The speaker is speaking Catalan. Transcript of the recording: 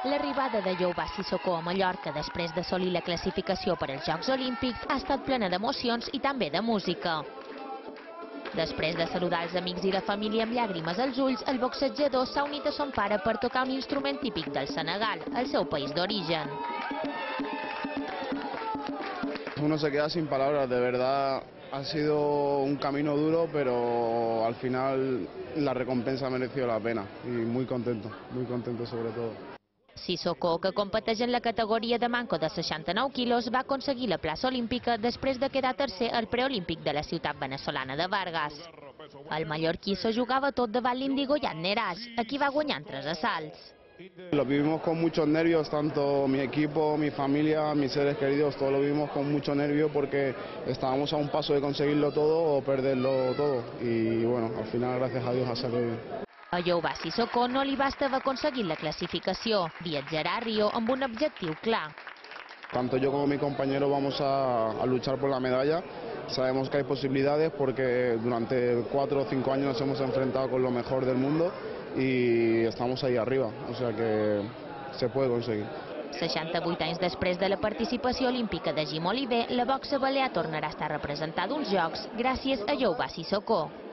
L'arribada de Youbá Sissoko a Mallorca després d'assolir la classificació per als Jocs Olímpics ha estat plena d'emocions i també de música. Després de saludar els amics i la família amb llàgrimes als ulls, el boxejador s'ha unit a son pare per tocar un instrument típic del Senegal, el seu país d'origen. Uno se queda sin palabras, de verdad ha sido un camino duro, pero al final la recompensa ha merecido la pena y muy contento sobre todo. Sissoko, que competeix en la categoria de manco de 69 quilos, va aconseguir la plaça olímpica després de quedar tercer al preolímpic de la ciutat venezolana de Vargas. El mallorquí se jugava tot davant l'Índigo Jan Neras, a qui va guanyar en 3 assalts. Lo vivimos con muchos nervios, tanto mi equipo, mi familia, mis seres queridos, todos lo vivimos con mucho nervio porque estábamos a un paso de conseguirlo todo o perderlo todo. Y bueno, al final, gracias a Dios, ha salido bien. A Youbá Sissoko no li basta haver aconseguit la classificació. Viatjarà a Rio amb un objectiu clar. Tanto yo como mi compañero vamos a luchar por la medalla. Sabemos que hay posibilidades porque durante 4 o 5 años nos hemos enfrentado con lo mejor del mundo y estamos ahí arriba, o sea que se puede conseguir. 68 anys després de la participació olímpica de Jim Oliver, la boxa balear tornarà a estar representada als Jocs gràcies a Youbá Sissoko.